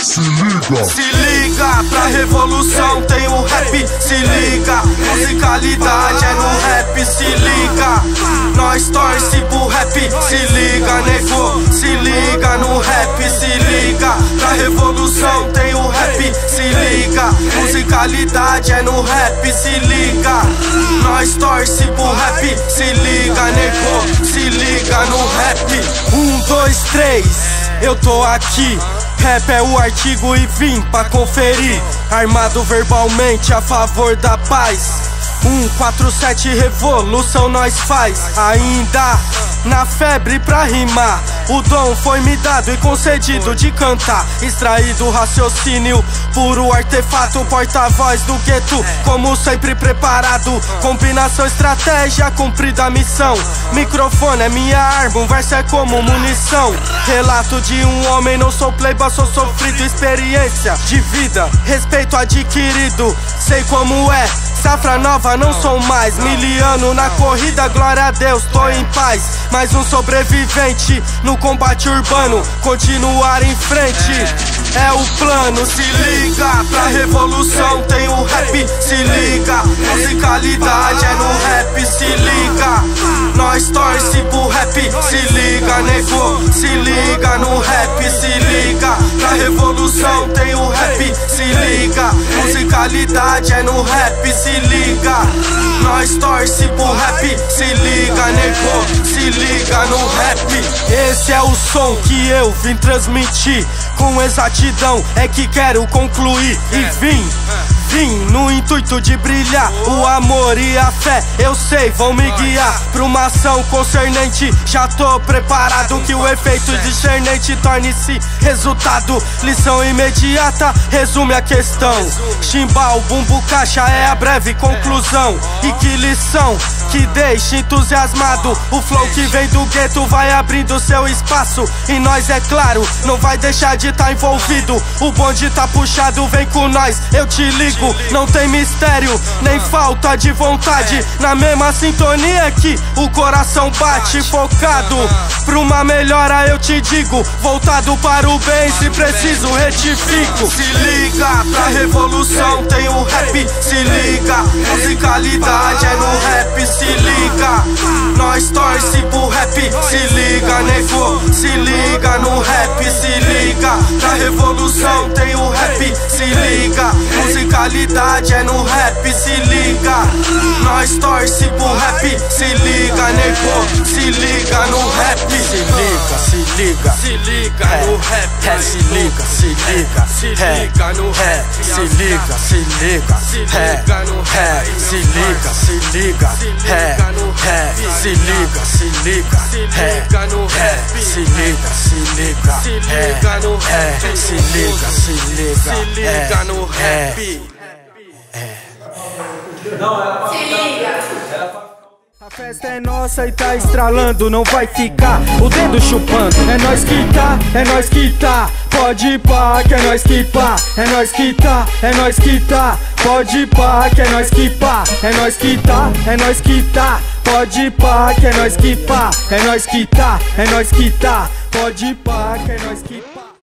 Se liga, se liga, pra revolução tem o rap. Se liga, musicalidade é no rap. Se liga, nós torce pro rap. Se liga, nego, se liga no rap. Se liga, pra revolução tem o rap. Se liga, musicalidade é no rap. Se liga, nós torce pro rap. Se liga, nego, se liga no rap. 1, 2, 3, eu tô aqui. Rap é o artigo e vim pra conferir. Armado verbalmente a favor da paz. 147 revolução nós faz. Ainda na febre pra rimar. O dom foi me dado e concedido de cantar. Extraído raciocínio, puro artefato. Porta-voz do gueto, como sempre preparado. Combinação, estratégia, cumprida a missão. Microfone é minha arma, um verso é como munição. Relato de um homem, não sou playboy, sou sofrido. Experiência de vida, respeito adquirido. Sei como é, safra nova não sou mais. Miliano na corrida, glória a Deus, tô em paz. Mais um sobrevivente no combate urbano. Continuar em frente é o plano. Se liga, pra revolução tem o rap. Se liga, musicalidade é no rap. Se liga, nós torce pro rap. Se liga, nego, se liga no rap. Se liga, pra revolução tem o rap. Se liga, musicalidade é no rap. Se liga, nós torce pro rap. Se liga, nego, se liga no rap. Esse é o som que eu vim transmitir. Com exatidão é que quero concluir. E vim no intuito de brilhar. O amor e a fé, eu sei, vão me guiar pra uma ação concernente. Já tô preparado que o efeito discernente torne-se resultado. Lição imediata, resume a questão. Chimbal, bumbo, caixa é a breve conclusão. E que lição que deixa entusiasmado. O flow que vem do gueto vai abrindo seu espaço. E nós, é claro, não vai deixar de tá envolvido. O bonde tá puxado, vem com nós, eu te ligo. Não tem mistério, nem falta de vontade. Na mesma sintonia que o coração bate. Focado pra uma melhora, eu te digo. Voltado para o bem, se preciso retifico. Se liga, pra revolução tem o rap. Se liga, musicalidade é no rap. Se liga, nós torce pro rap. Se liga, nego, se liga no rap. Se liga, pra revolução tem o rap. Se liga, musicalidade é no rap. Se liga, nós torce pro rap. Se liga, nego, se liga no rap. Se liga, se liga, se liga no rap. Se liga, se liga, se liga no rap. Se liga, se liga, se liga no rap. Se liga, se liga, se liga, se liga, se liga no rap. se liga, se liga, se liga no rap. se liga, se liga, se liga no rap. Se liga. A festa é nossa e tá estralando, não vai ficar o dedo chupando. É nós que tá, é nós que tá. Pode ir pá, que é nós que pá. É nós que tá, é nós que tá. Pode ir pá, que é nós que pá. É nós que tá, é nós que tá. Pode ir pá, que é nós que pá. É nós que tá, é nós que tá. Pode ir pá, que é nós que tá.